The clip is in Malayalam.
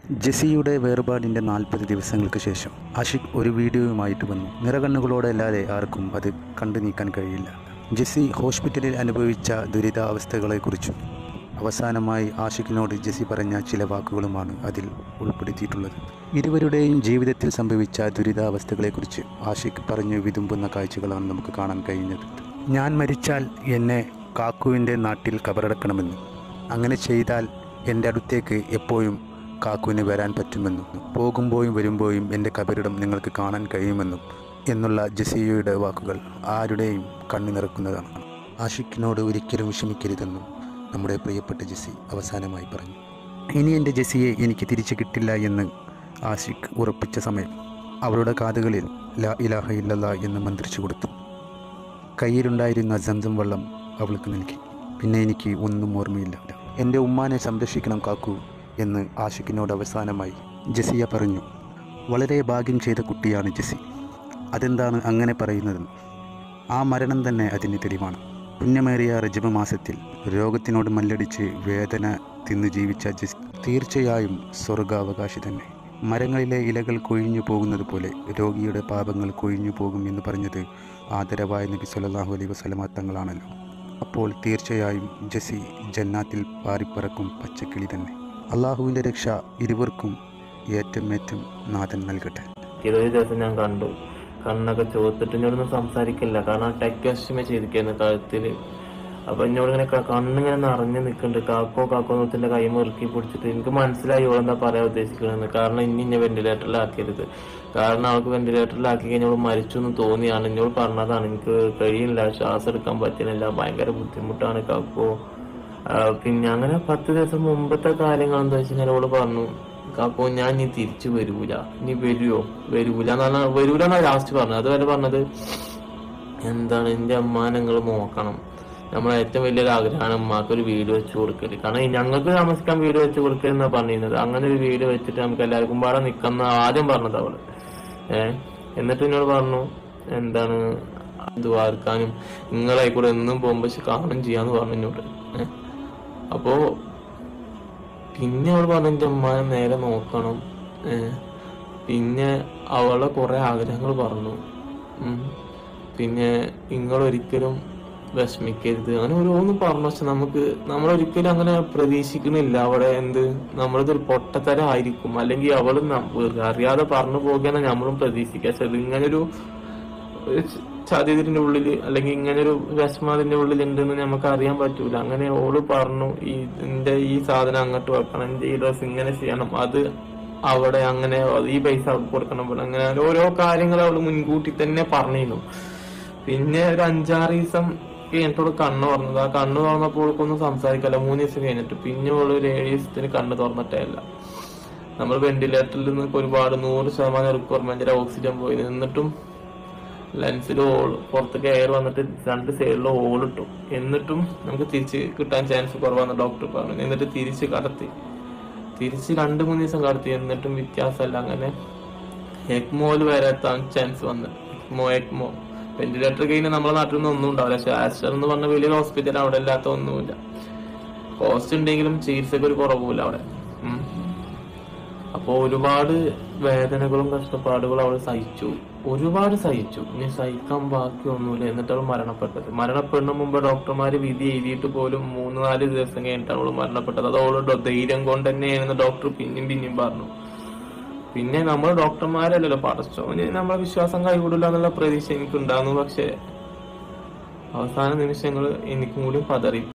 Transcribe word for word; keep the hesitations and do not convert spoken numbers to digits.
ജെസ്സിയുടെ വേർപാടിൻ്റെ നാൽപ്പത് ദിവസങ്ങൾക്ക് ശേഷം ആഷിഖ് ഒരു വീഡിയോയുമായിട്ട് വന്നു. നിറകണ്ണുകളോടെ അല്ലാതെ ആർക്കും അത് കണ്ടു നീക്കാൻ കഴിയില്ല. ജെസ്സി ഹോസ്പിറ്റലിൽ അനുഭവിച്ച ദുരിതാവസ്ഥകളെക്കുറിച്ചും അവസാനമായി ആഷിഖിനോട് ജെസ്സി പറഞ്ഞ ചില വാക്കുകളുമാണ് അതിൽ ഉൾപ്പെടുത്തിയിട്ടുള്ളത്. ഇരുവരുടെയും ജീവിതത്തിൽ സംഭവിച്ച ദുരിതാവസ്ഥകളെക്കുറിച്ച് ആഷിഖ് പറഞ്ഞു വിതുമ്പുന്ന കാഴ്ചകളാണ് നമുക്ക് കാണാൻ കഴിഞ്ഞത്. ഞാൻ മരിച്ചാൽ എന്നെ കാക്കുവിൻ്റെ നാട്ടിൽ കബറടക്കണമെന്നും അങ്ങനെ ചെയ്താൽ എൻ്റെ അടുത്തേക്ക് എപ്പോഴും കാക്കുവിന് വരാൻ പറ്റുമെന്നും പോകുമ്പോഴും വരുമ്പോഴും എൻ്റെ കബറിടം നിങ്ങൾക്ക് കാണാൻ കഴിയുമെന്നും എന്നുള്ള ജെസ്സിയുടെ വാക്കുകൾ ആരുടെയും കണ്ണു നിറക്കുന്നതാണ്. ആഷിഖിനോട് ഒരിക്കലും വിഷമിക്കരുതെന്നും നമ്മുടെ പ്രിയപ്പെട്ട ജെസ്സി അവസാനമായി പറഞ്ഞു. ഇനി എൻ്റെ ജെസ്സിയെ എനിക്ക് തിരിച്ചു കിട്ടില്ല എന്ന് ആഷിഖ് ഉറപ്പിച്ച സമയം അവളുടെ കാതുകളിൽ ലാ ഇലാഹ ഇല്ലല്ലാ എന്ന് മന്ത്രിച്ചു കൊടുത്തു. കയ്യിലുണ്ടായിരുന്ന സംസം വെള്ളം അവൾക്ക് നൽകി. പിന്നെ എനിക്ക് ഒന്നും ഓർമ്മയില്ല. എൻ്റെ ഉമ്മാനെ സംരക്ഷിക്കണം കാക്കു എന്ന് ആഷിഖിനോട് അവസാനമായി ജെസ്സിയ പറഞ്ഞു. വളരെ ഭാഗ്യം ചെയ്ത കുട്ടിയാണ് ജെസ്സി. അതെന്താണ് അങ്ങനെ പറയുന്നതെന്ന് ആ മരണം തന്നെ അതിന് തെളിവാണ്. പുണ്യമേറിയ റജബ് മാസത്തിൽ രോഗത്തിനോട് മല്ലടിച്ച് വേദന തിന്ന് ജീവിച്ച ജെസ്സി തീർച്ചയായും സ്വർഗാവകാശി തന്നെ. മരങ്ങളിലെ ഇലകൾ കൊഴിഞ്ഞു പോകുന്നത് പോലെ രോഗിയുടെ പാപങ്ങൾ കൊഴിഞ്ഞു പോകും എന്ന് പറഞ്ഞത് ആദരവായ നബി സല്ലല്ലാഹു അലൈഹി വസല്ലമ തങ്ങളാണല്ലോ. അപ്പോൾ തീർച്ചയായും ജെസ്സി ജന്നാത്തിൽ പാറിപ്പറക്കും പച്ചക്കിളി തന്നെ. അള്ളാഹുവിൻ്റെ രക്ഷ ഇരുവർക്കും ഏറ്റവും ഏറ്റവും നാഥൻ നൽകട്ടെ. ഇരുപത് ദിവസം ഞാൻ കണ്ടു, കണ്ണൊക്കെ ചോത്തിട്ട് എന്നോടൊന്നും സംസാരിക്കില്ല. കാരണം ടെക്സ്റ്റമേ ചെയ്തിരിക്കുന്നു കഴുത്തില്. അപ്പൊ എന്നോടിങ്ങനെ കണ്ണിങ്ങനെ നിറഞ്ഞു നിൽക്കുന്നുണ്ട്. കാക്കോ കാക്കോ നോത്തിന്റെ കൈ മുറുക്കി പിടിച്ചിട്ട് എനിക്ക് മനസ്സിലായി ഓളെന്താ പറയാൻ ഉദ്ദേശിക്കുന്നത്. കാരണം ഇനി ഇന്നെ വെന്റിലേറ്ററിലാക്കരുത്, കാരണം അവൾക്ക് വെന്റിലേറ്ററിലാക്കി കഴിഞ്ഞാൽ മരിച്ചു എന്ന് തോന്നിയാണ്. എന്നോട് പറഞ്ഞതാണ്, എനിക്ക് കഴിയില്ല, ശ്വാസം എടുക്കാൻ പറ്റുന്നില്ല, ഭയങ്കര ബുദ്ധിമുട്ടാണ് കാക്കോ. പിന്നെ അങ്ങനെ പത്ത് ദിവസം മുമ്പത്തെ കാര്യങ്ങൾ എന്താ വെച്ച് കഴിഞ്ഞാൽ ഓള് പറഞ്ഞു, കാക്കോ ഞാൻ ഇനി തിരിച്ചു വരൂല, ഇനി വരുവോ വരൂല എന്ന് പറഞ്ഞാൽ വരൂല എന്നാ ലാസ്റ്റ് പറഞ്ഞത്. അതുവരെ പറഞ്ഞത് എന്താണ്, എന്റെ അമ്മാനെ നിങ്ങൾ നോക്കണം, നമ്മളെ ഏറ്റവും വലിയൊരു ആഗ്രഹമാണ് അമ്മക്ക് ഒരു വീട് വെച്ച് കൊടുക്കല്. കാരണം ഞങ്ങൾക്ക് താമസിക്കാൻ വീട് വെച്ച് കൊടുക്കുക എന്നാ പറഞ്ഞിരുന്നത്. അങ്ങനെ ഒരു വീട് വെച്ചിട്ട് നമുക്ക് എല്ലാവർക്കും പാടെ നിക്കുന്ന ആദ്യം പറഞ്ഞത് അവള്. ഏഹ് എന്നിട്ട് എന്നോട് പറഞ്ഞു എന്താണ് ദ്വാരക്കാനും നിങ്ങളായി കൂടെ എന്നും പോകുമ്പോ കാണും ചെയ്യാന്ന് പറഞ്ഞു എന്നോട്. ഏഹ് അപ്പോ പിന്നെ അവൾ പറഞ്ഞു എന്റെ അമ്മാനെ നേരെ നോക്കണം. ഏഹ് പിന്നെ അവളെ കുറെ ആഗ്രഹങ്ങൾ പറഞ്ഞു. ഉം പിന്നെ നിങ്ങളൊരിക്കലും വിഷമിക്കരുത്, അങ്ങനെ ഓരോന്നും പറഞ്ഞു. പക്ഷെ നമുക്ക് നമ്മളൊരിക്കലും അങ്ങനെ പ്രതീക്ഷിക്കുന്നില്ല അവിടെ എന്ത് നമ്മളിതൊരു പൊട്ടത്തരം ആയിരിക്കും, അല്ലെങ്കിൽ അവള് അറിയാതെ പറഞ്ഞു പോകുകയാണ് നമ്മളും പ്രതീക്ഷിക്കുക. പക്ഷെ ഇതിങ്ങനൊരു ചതിതിന്റെ ഉള്ളില് അല്ലെങ്കിൽ ഇങ്ങനൊരു വിഷമം അതിന്റെ ഉള്ളിൽ ഉണ്ടെന്ന് നമുക്ക് അറിയാൻ പറ്റൂല. അങ്ങനെ ഓള് പറഞ്ഞു, ഈ എന്റെ ഈ സാധനം അങ്ങോട്ട് വെക്കണം, എന്റെ ഈ ഡ്രസ് ഇങ്ങനെ ചെയ്യണം, അത് അവിടെ അങ്ങനെ ഈ പൈസ അവൾക്ക് കൊടുക്കണം, അങ്ങനെ ഓരോ കാര്യങ്ങൾ അവള് മുൻകൂട്ടി തന്നെ പറഞ്ഞിരുന്നു. പിന്നെ ഒരു അഞ്ചാറ് ദിവസം കഴിഞ്ഞിട്ടോട് കണ്ണ് തുറന്നത്. ആ കണ്ണ് തുറന്നപ്പോൾ ഒന്നും സംസാരിക്കല്ല. മൂന്ന് ദിവസം കഴിഞ്ഞിട്ട് പിന്നെ ഉള്ള ഒരു ഏഴ് ദിവസത്തിന് കണ്ണ് തുറന്നിട്ടേ അല്ല. നമ്മൾ വെന്റിലേറ്ററിൽ നിന്ന് ഒരുപാട് നൂറ് ശതമാനം റിക്വയർമെന്റിൽ ഓക്സിജൻ പോയി. എന്നിട്ടും ലെൻസിൽ ഹോൾ പുറത്തേക്ക് എയർ വന്നിട്ട് രണ്ട് സൈഡിൽ ഹോൾ ഇട്ടു. എന്നിട്ടും നമുക്ക് തിരിച്ച് കിട്ടാൻ ചാൻസ് കുറവാന്ന് ഡോക്ടർ പറഞ്ഞു. എന്നിട്ട് തിരിച്ച് കടത്തി തിരിച്ച് രണ്ട് മൂന്ന് ദിവസം കടത്തി. എന്നിട്ടും വ്യത്യാസമല്ല. അങ്ങനെ എക്മോയിൽ വരെ എത്താൻ ചാൻസ് വന്നു. എക്മോ എക്മോ വെന്റിലേറ്റർ കഴിഞ്ഞാൽ നമ്മുടെ നാട്ടിൽ നിന്ന് ഒന്നും ഉണ്ടാവില്ല. പക്ഷെ ആസ്റ്റർ എന്ന് പറഞ്ഞ വലിയൊരു ഹോസ്പിറ്റൽ അവിടെ ഇല്ലാത്ത ഒന്നുമില്ല. കോസ്റ്റ് ഉണ്ടെങ്കിലും ചികിത്സക്ക് ഒരു കുറവുമില്ല അവിടെ. അപ്പൊ ഒരുപാട് വേദനകളും കഷ്ടപ്പാടുകളും അവൾ സഹിച്ചു, ഒരുപാട് സഹിച്ചു. ഇനി സഹിക്കാൻ ബാക്കിയൊന്നുമില്ല. എന്നിട്ട് അവൾ മരണപ്പെട്ടത്. മരണപ്പെടുന്ന മുമ്പ് ഡോക്ടർമാര് വിധി എഴുതിയിട്ട് പോലും മൂന്ന് നാല് ദിവസം കഴിഞ്ഞിട്ടാണ് അവൾ മരണപ്പെട്ടത്. അത് അവളുടെ ധൈര്യം കൊണ്ട് തന്നെയാണെന്ന് ഡോക്ടർ പിന്നെയും പിന്നെയും പറഞ്ഞു. പിന്നെ നമ്മൾ ഡോക്ടർമാരല്ലല്ലോ, പടച്ചോന് നമ്മളെ വിശ്വാസം കൈവിടില്ല എന്നുള്ള പ്രതീക്ഷ എനിക്കുണ്ടായിരുന്നു. പക്ഷെ അവസാന നിമിഷങ്ങൾ എനിക്കും കൂടി പതറി.